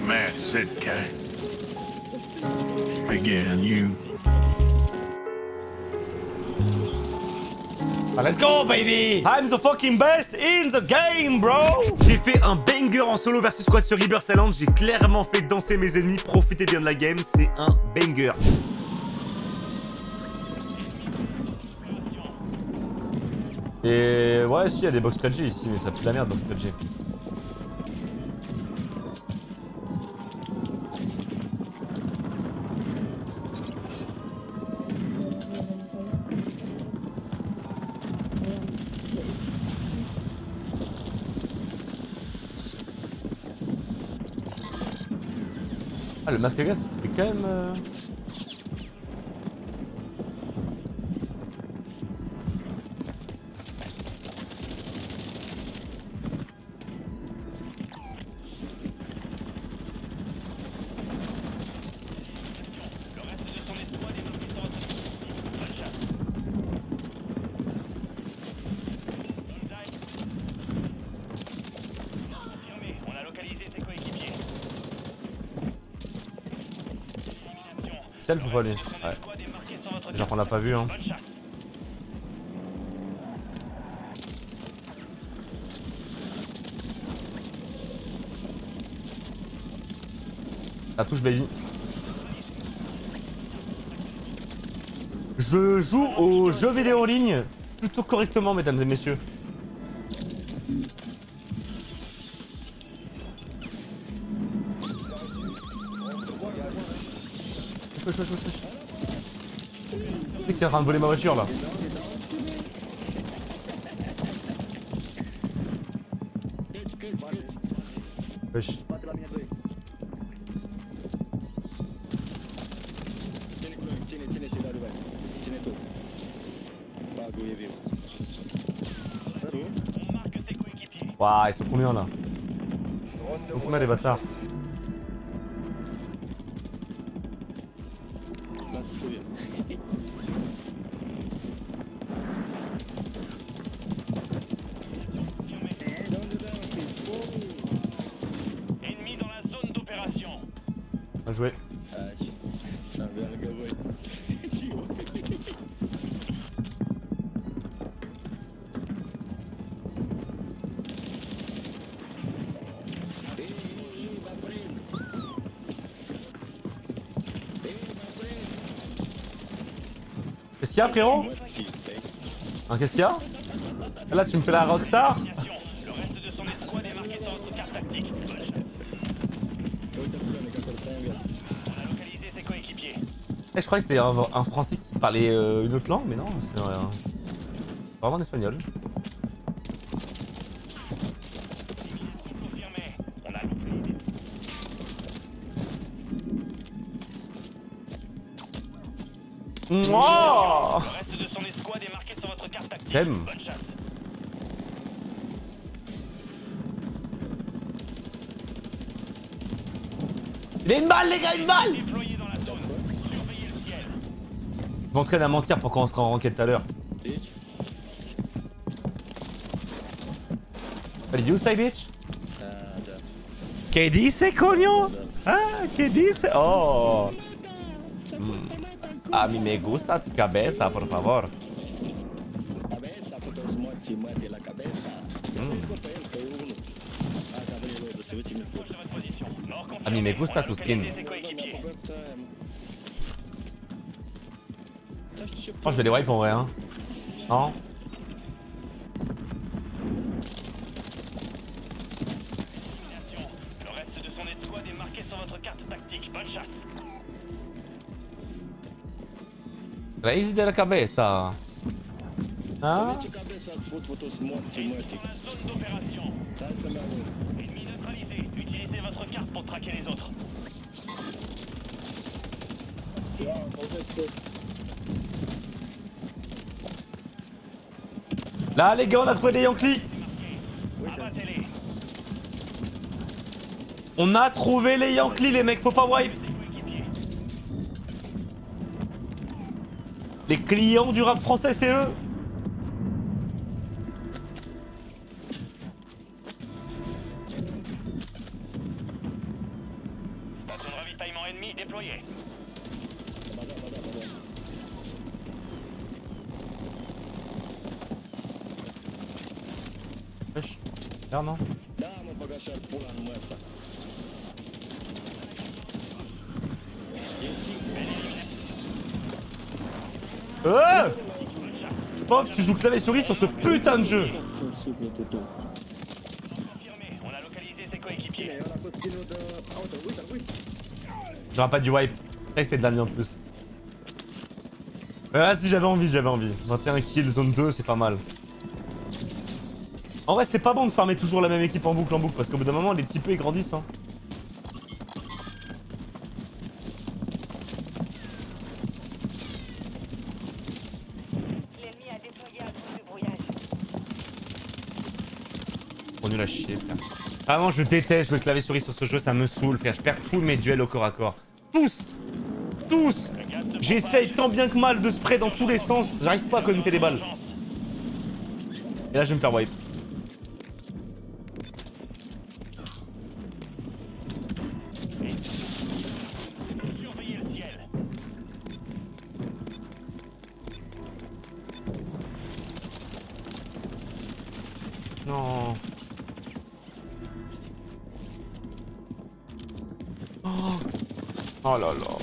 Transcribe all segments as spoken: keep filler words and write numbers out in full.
Matt Sitka. Again, you. Let's go, baby! I'm the fucking best in the game, bro! J'ai fait un banger en solo versus squad sur Rebirth Island. J'ai clairement fait danser mes ennemis. Profitez bien de la game, c'est un banger. Et ouais, si, il y a des box quatre G ici, mais ça pue la merde, box quatre G. Ah, le masque à gaz, c'est quand même... Euh... Self ou pas lui? Ouais. Genre qu'on l'a pas vu hein. La touche baby. Je joue aux jeux vidéo en ligne plutôt correctement mesdames et messieurs. Wesh, wesh, wesh, wesh. C'est qui est en train de voler ma voiture là. Wesh. Waouh, ils sont combien là? Ils sont combien les bâtards? Ennemi dans la zone d'opération. Bien joué. Qu'est-ce qu'il y a frérot? Hein, qu'est-ce qu'il y a? Là tu me fais la rockstar? Le reste de son escouade est marqué sur votre carte tactique. On a localisé ses coéquipiers. Eh, je croyais que c'était un, un français qui parlait euh, une autre langue, mais non, c'est euh, vraiment en espagnol. Confirmé. On a localisé. Mouah! Le reste de son escouade est marqué sur votre carte tactique. J'aime. Bonne chasse. Il a une balle les gars, une balle! Déployé dans la zone. Surveillez le ciel. Je m'entraîne à mentir pour quand on sera en ranked tout à l'heure. What did you say, bitch? ¿Qué dice, coño? Ah, ¿qué dice? Oh. Mm. A mí me gusta tu cabeza, por favor. Mm. A mí me gusta tu skin. Oh, je vais les wipe en vrai, hein. Non? Le reste de son escouade est marqué sur votre carte tactique. Bonne chasse. Crazy de la cabeza. Hein? Dans la zone d'opération. Ennemi neutralisé. Utilisez votre carte pour traquer les autres. Là les gars, on a trouvé des Yankees. Abattez-les. On a trouvé les Yankees les mecs, faut pas wipe. Les clients du rap français c'est eux. Wesh. Ah non. Da, mă băga și-ar pula numai asta. Euh Pof, tu joues clavier souris sur ce putain de jeu. On a localisé ses coéquipiers. J'aurais pas du wipe. Eh, c'était de la merde en plus. Ah si, j'avais envie, j'avais envie. vingt et un kills, zone deux, c'est pas mal. En vrai, c'est pas bon de farmer toujours la même équipe en boucle en boucle parce qu'au bout d'un moment, les types ils grandissent. Hein. L'ennemi a déployé un groupe de brouillage. On nul à chier, frère. Vraiment, je déteste le clavier souris sur ce jeu, ça me saoule, frère. Je perds tous mes duels au corps à corps. Tous Tous J'essaye tant bien que mal de spray dans tous les sens, j'arrive pas à connecter les balles. Et là, je vais me faire wipe. Surveillez le ciel. Non. Oh, oh là là.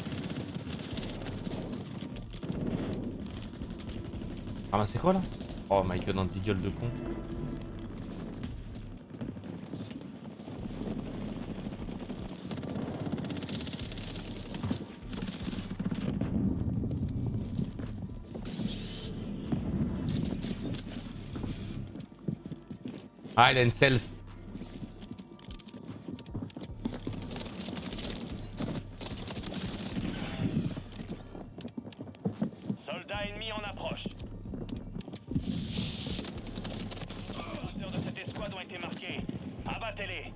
Ah bah c'est quoi là? Oh my god, un petit gueule de con. Ah, il a une self. Soldats ennemis en approche. Les auteurs de cette escouade ont été marqués. Abattez-les.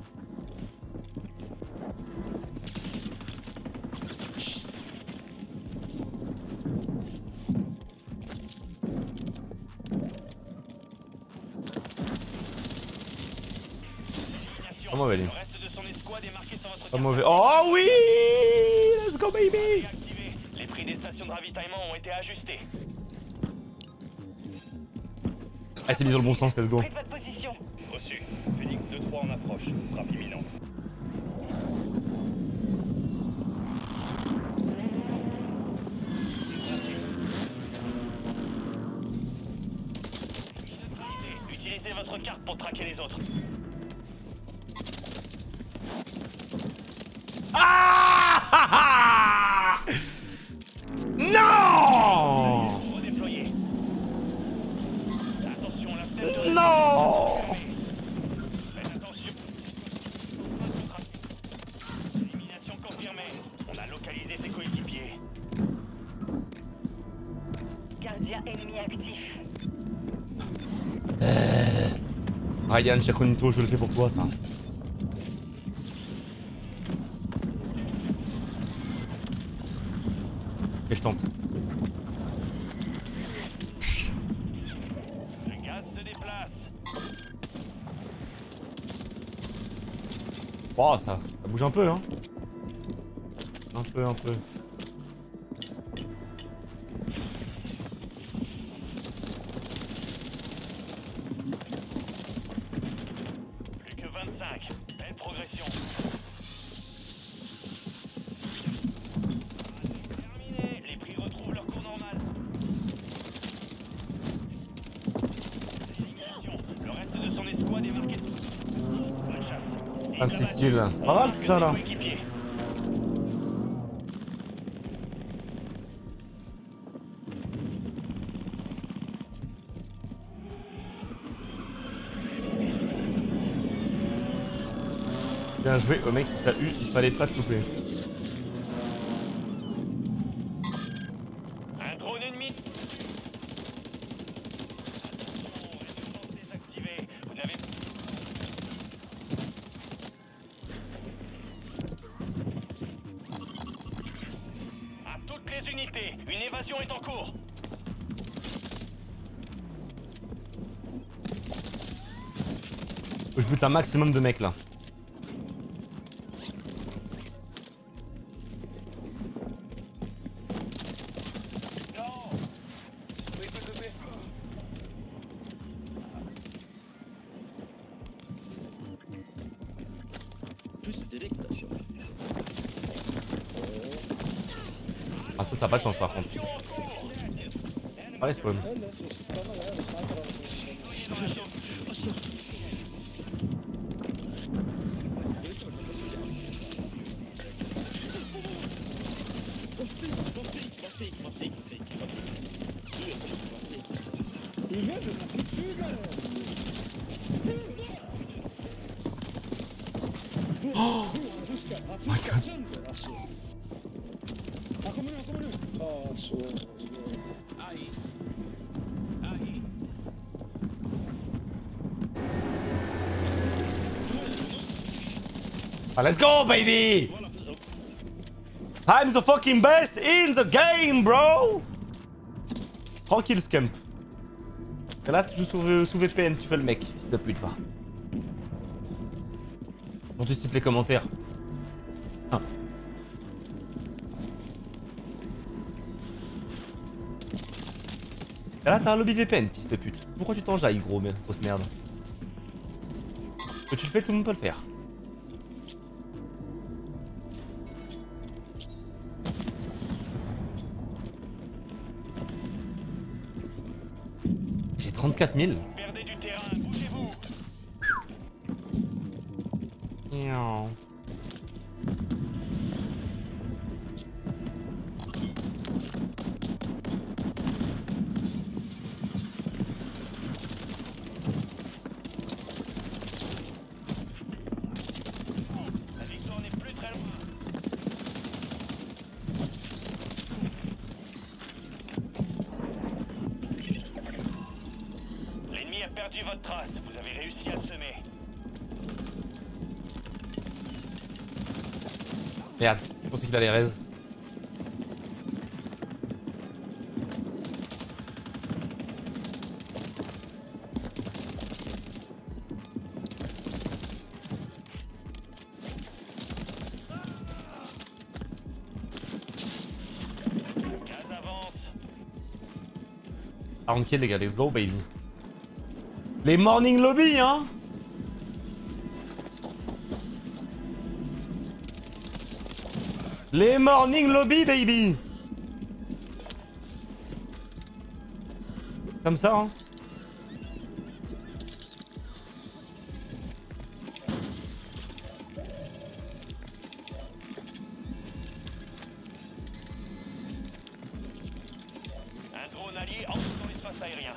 Pas mauvais, lui. Le reste de son escouade est marqué sur votre Pas carte. mauvais. Oh oui! Let's go baby! Réactivé. Les prix des stations de ravitaillement ont été ajustés. Ah, c'est mis dans le bon sens, let's go. Prenez votre position. Reçu. Phoenix deux trois en approche. Frappe imminente. Utilisez votre carte pour traquer les autres. Ah! Non! Redéployez. Attention, la tête de... Non! Faites attention. Élimination confirmée. On a localisé ses coéquipiers. Gardien ennemi actif. Ryan, Chaconito, je le fais pour toi, ça. Et je tente. Le gaz se déplace. Oh, ça, ça bouge un peu, hein. Un peu, un peu. Plus que vingt-cinq. Belle progression. Terminé. Les prix retrouvent leur cours normal. Élimination. Le reste de son escouade est marqué. Bonne chasse. vingt-six kills, c'est pas mal tout ça là. Coéquipier. Bien joué au mec qui t'a eu, il fallait pas te louper. Un drone ennemi. Attention, résistance désactivée. Vous n'avez à toutes les unités, une évasion est en cours. Faut que je bute un maximum de mecs là. Non. Oui, oui, oui, oui. T'as pas de chance par contre. Allez, spawn. Oh my god. Ah, let's go, baby! I'm the fucking best in the game, bro! Tranquille, scump. Et là, tu joues sous, sous V P N, tu fais le mec, fils de pute, va. Anticipe les commentaires. Ah. Et là, t'as un lobby V P N, fils de pute. Pourquoi tu t'enjailles, gros, mais grosse merde? Que tu le fais, tout le monde peut le faire. J'ai trente-quatre mille. Perdez du terrain, bougez-vous. Miaou. La victoire n'est plus très loin. L'ennemi a perdu votre trace. Vous avez réussi à le semer. Merde, je pensais qu'il allait raise. Gaz avance. quarante kills les gars, let's go baby. Les morning lobby hein. Les morning lobby baby. Comme ça hein. Un drone allié entre dans l'espace aérien.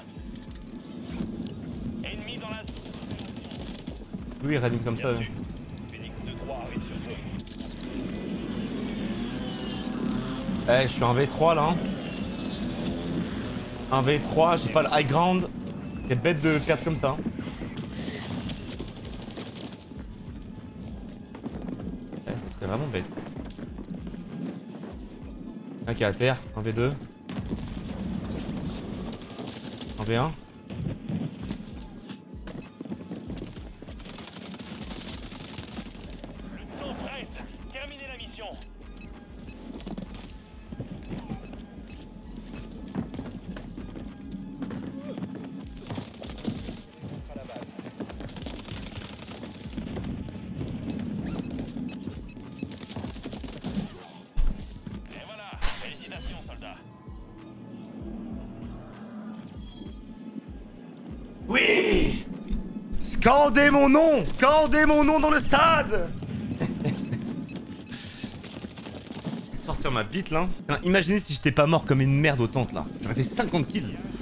Ennemi dans la zone. Oui il ranime comme ça. Bien sûr. Phoenix deux trois arrive sur zone. Eh, je suis un V trois là. Hein. Un V trois, j'ai pas le high ground. C'est bête de perdre comme ça. Hein. Eh, ça serait vraiment bête. Un qui est à terre, un V deux. Un V un. Le temps presse. Terminez la mission. À la base. Et voilà. Félicitations, soldats. Oui! Scandez mon nom! Scandez mon nom dans le stade! Sortir ma bite là. Putain, imaginez si j'étais pas mort comme une merde au tente là. J'aurais fait cinquante kills.